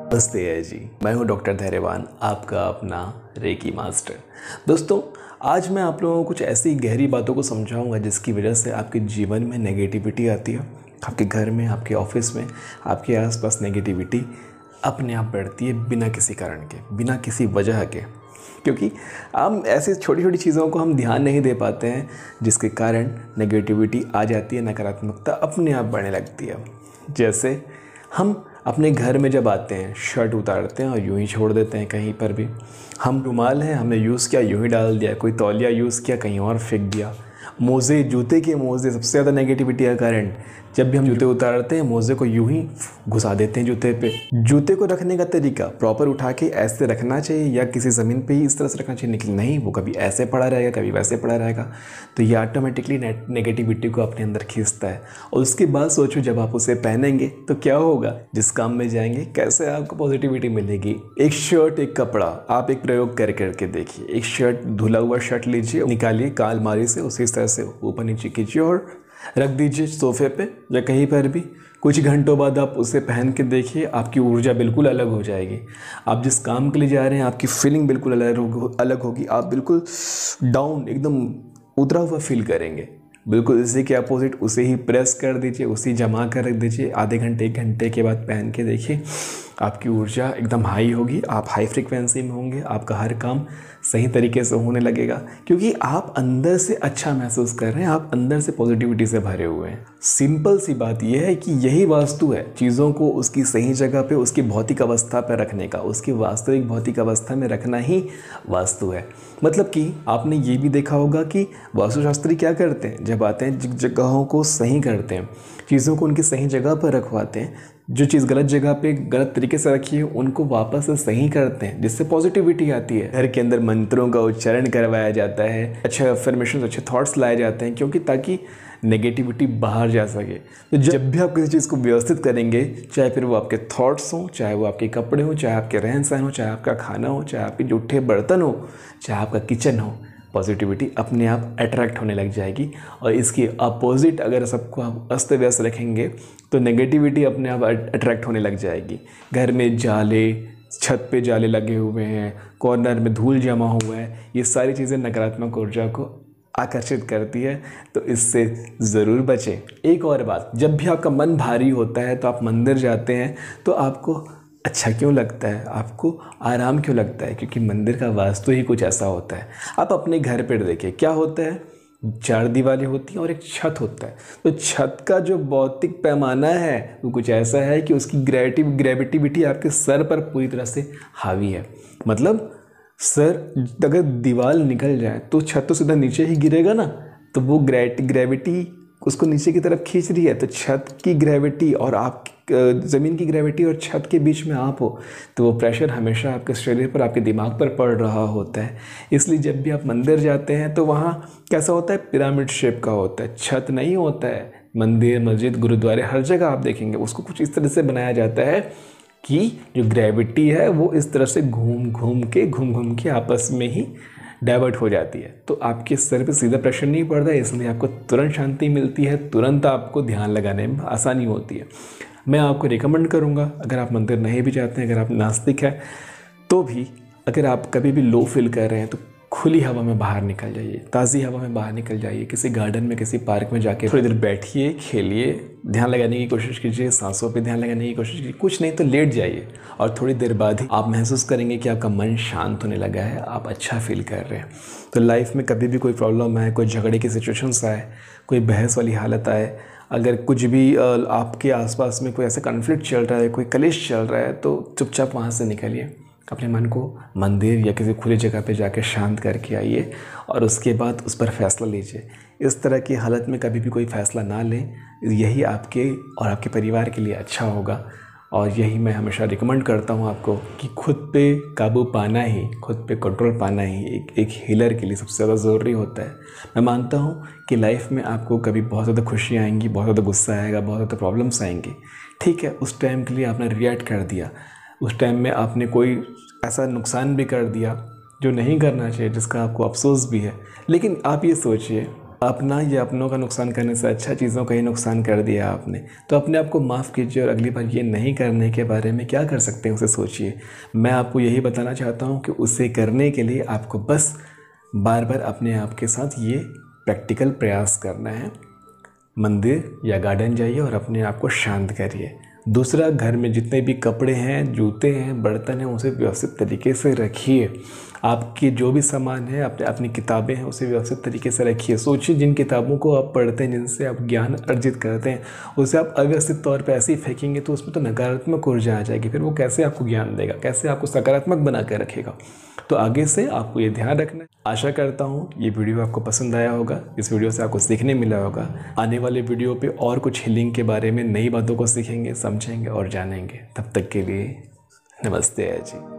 नमस्ते है जी। मैं हूं डॉक्टर धैर्यवान, आपका अपना रेकी मास्टर। दोस्तों, आज मैं आप लोगों को कुछ ऐसी गहरी बातों को समझाऊंगा जिसकी वजह से आपके जीवन में नेगेटिविटी आती है। आपके घर में, आपके ऑफिस में, आपके आसपास नेगेटिविटी अपने आप बढ़ती है बिना किसी कारण के, बिना किसी वजह के। क्योंकि हम ऐसी छोटी छोटी चीज़ों को हम ध्यान नहीं दे पाते हैं, जिसके कारण नेगेटिविटी आ जाती है, नकारात्मकता अपने आप बढ़ने लगती है। जैसे हम अपने घर में जब आते हैं, शर्ट उतारते हैं और यूं ही छोड़ देते हैं कहीं पर भी। हम रुमाल है, हमने यूज़ किया यूं ही डाल दिया, कोई तौलिया यूज़ किया कहीं और फेंक दिया। मोज़े, जूते के मोज़े सबसे ज़्यादा नेगेटिविटी का कारण। जब भी हम जूते उतारते हैं, मोज़े को यूं ही घुसा देते हैं जूते पे। जूते को रखने का तरीका प्रॉपर उठा के ऐसे रखना चाहिए या किसी ज़मीन पे ही इस तरह से रखना चाहिए, लेकिन नहीं, वो कभी ऐसे पड़ा रहेगा, कभी वैसे पड़ा रहेगा। तो ये ऑटोमेटिकली नेगेटिविटी को अपने अंदर खींचता है। और उसके बाद सोचो, जब आप उसे पहनेंगे तो क्या होगा, जिस काम में जाएंगे कैसे आपको पॉजिटिविटी मिलेगी। एक शर्ट, एक कपड़ा, आप एक प्रयोग करके देखिए। एक शर्ट, धुला हुआ शर्ट लीजिए, निकालिए अलमारी से, उसी तरह से ऊपर नीचे कीजिए और रख दीजिए सोफे पे या कहीं पर भी। कुछ घंटों बाद आप उसे पहन के देखिए, आपकी ऊर्जा बिल्कुल अलग हो जाएगी। आप जिस काम के लिए जा रहे हैं, आपकी फीलिंग बिल्कुल अलग होगी। आप बिल्कुल डाउन, एकदम उतरा हुआ फील करेंगे। बिल्कुल इसी के अपोजिट उसे ही प्रेस कर दीजिए, उसे जमा कर रख दीजिए। आधे घंटे, एक घंटे के बाद पहन के देखिए, आपकी ऊर्जा एकदम हाई होगी, आप हाई फ्रिक्वेंसी में होंगे, आपका हर काम सही तरीके से होने लगेगा, क्योंकि आप अंदर से अच्छा महसूस कर रहे हैं, आप अंदर से पॉजिटिविटी से भरे हुए हैं। सिंपल सी बात यह है कि यही वास्तु है, चीज़ों को उसकी सही जगह पे, उसकी भौतिक अवस्था पर रखने का, उसकी वास्तविक भौतिक अवस्था में रखना ही वास्तु है। मतलब कि आपने ये भी देखा होगा कि वास्तुशास्त्री क्या करते हैं, जब आते हैं जगहों को सही करते हैं, चीज़ों को उनकी सही जगह पर रखवाते हैं। जो चीज़ गलत जगह पे गलत तरीके से रखी है उनको वापस से सही करते हैं, जिससे पॉजिटिविटी आती है। घर के अंदर मंत्रों का उच्चारण करवाया जाता है, अच्छे अफर्मेशन, अच्छे थॉट्स लाए जाते हैं, क्योंकि ताकि नेगेटिविटी बाहर जा सके। तो जब भी आप किसी चीज़ को व्यवस्थित करेंगे, चाहे फिर वो आपके थॉट्स हों, चाहे वो आपके कपड़े हों, चाहे आपके रहन सहन हो, चाहे आपका खाना हो, चाहे आपके जूठे बर्तन हो, चाहे आपका किचन हो, पॉजिटिविटी अपने आप अट्रैक्ट होने लग जाएगी। और इसकी अपोजिट अगर सबको आप अस्त व्यस्त रखेंगे तो नेगेटिविटी अपने आप अट्रैक्ट होने लग जाएगी। घर में जाले, छत पे जाले लगे हुए हैं, कॉर्नर में धूल जमा हुआ है, ये सारी चीज़ें नकारात्मक ऊर्जा को आकर्षित करती है। तो इससे ज़रूर बचें। एक और बात, जब भी आपका मन भारी होता है तो आप मंदिर जाते हैं तो आपको अच्छा क्यों लगता है, आपको आराम क्यों लगता है, क्योंकि मंदिर का वास्तु ही कुछ ऐसा होता है। आप अपने घर पर देखिए, क्या होता है, 4 दीवारें होती हैं और एक छत होता है। तो छत का जो भौतिक पैमाना है वो कुछ ऐसा है कि उसकी ग्रेविटिविटी आपके सर पर पूरी तरह से हावी है। मतलब सर, अगर दीवार निकल जाए तो छत तो सीधा नीचे ही गिरेगा ना, तो वो ग्रेविटी उसको नीचे की तरफ खींच रही है। तो छत की ग्रेविटी और आप ज़मीन की ग्रेविटी और छत के बीच में आप हो, तो वो प्रेशर हमेशा आपके शरीर पर, आपके दिमाग पर पड़ रहा होता है। इसलिए जब भी आप मंदिर जाते हैं तो वहाँ कैसा होता है, पिरामिड शेप का होता है, छत नहीं होता है। मंदिर, मस्जिद, गुरुद्वारे, हर जगह आप देखेंगे उसको कुछ इस तरह से बनाया जाता है कि जो ग्रेविटी है वो इस तरह से घूम घूम के आपस में ही डाइवर्ट हो जाती है। तो आपके सर पे सीधा प्रेशर नहीं पड़ता है, इसलिए आपको तुरंत शांति मिलती है, तुरंत आपको ध्यान लगाने में आसानी होती है। मैं आपको रिकमेंड करूँगा, अगर आप मंदिर नहीं भी जाते हैं, अगर आप नास्तिक हैं तो भी, अगर आप कभी भी लो फील कर रहे हैं तो खुली हवा में बाहर निकल जाइए, ताज़ी हवा में बाहर निकल जाइए। किसी गार्डन में, किसी पार्क में जाके थोड़ी देर बैठिए, खेलिए, ध्यान लगाने की कोशिश कीजिए, सांसों पे ध्यान लगाने की कोशिश कीजिए। कुछ नहीं तो लेट जाइए और थोड़ी देर बाद ही आप महसूस करेंगे कि आपका मन शांत होने लगा है, आप अच्छा फील कर रहे हैं। तो लाइफ में कभी भी कोई प्रॉब्लम आए, कोई झगड़े की सिचुएशंस आए, कोई बहस वाली हालत आए, अगर कुछ भी आपके आसपास में कोई ऐसा कॉन्फ्लिक्ट चल रहा है, कोई कलेश चल रहा है, तो चुपचाप वहाँ से निकलिए, अपने मन को मंदिर या किसी खुली जगह पे जाकर शांत करके आइए और उसके बाद उस पर फैसला लीजिए। इस तरह की हालत में कभी भी कोई फ़ैसला ना लें, यही आपके और आपके परिवार के लिए अच्छा होगा। और यही मैं हमेशा रिकमेंड करता हूँ आपको कि खुद पे काबू पाना ही, खुद पे कंट्रोल पाना ही एक हीलर के लिए सबसे ज़्यादा ज़रूरी होता है। मैं मानता हूँ कि लाइफ में आपको कभी बहुत ज़्यादा खुशियाँ आएंगी, बहुत ज़्यादा गुस्सा आएगा, बहुत ज़्यादा प्रॉब्लम्स आएंगी। ठीक है, उस टाइम के लिए आपने रिएक्ट कर दिया, उस टाइम में आपने कोई ऐसा नुकसान भी कर दिया जो नहीं करना चाहिए, जिसका आपको अफसोस भी है। लेकिन आप ये सोचिए अपना या अपनों का नुकसान करने से अच्छा चीज़ों का ही नुकसान कर दिया आपने। तो अपने आप को माफ़ कीजिए और अगली बार ये नहीं करने के बारे में क्या कर सकते हैं उसे सोचिए। मैं आपको यही बताना चाहता हूँ कि उसे करने के लिए आपको बस बार बार अपने आप के साथ ये प्रैक्टिकल प्रयास करना है। मंदिर या गार्डन जाइए और अपने आप को शांत करिए। दूसरा, घर में जितने भी कपड़े हैं, जूते हैं, बर्तन हैं, उसे व्यवस्थित तरीके से रखिए। आपकी जो भी सामान है, अपनी किताबें हैं, उसे व्यवस्थित तरीके से रखिए। सोचिए जिन किताबों को आप पढ़ते हैं, जिनसे आप ज्ञान अर्जित करते हैं, उसे आप अव्यवस्थित तौर पे ऐसे ही फेंकेंगे तो उसमें तो नकारात्मक ऊर्जा आ जाएगी। फिर वो कैसे आपको ज्ञान देगा, कैसे आपको सकारात्मक बना कर रखेगा। तो आगे से आपको ये ध्यान रखना है। आशा करता हूँ ये वीडियो आपको पसंद आया होगा, इस वीडियो से आपको सीखने मिला होगा। आने वाले वीडियो पे और कुछ हीलिंग के बारे में नई बातों को सीखेंगे, समझेंगे और जानेंगे। तब तक के लिए नमस्ते जी।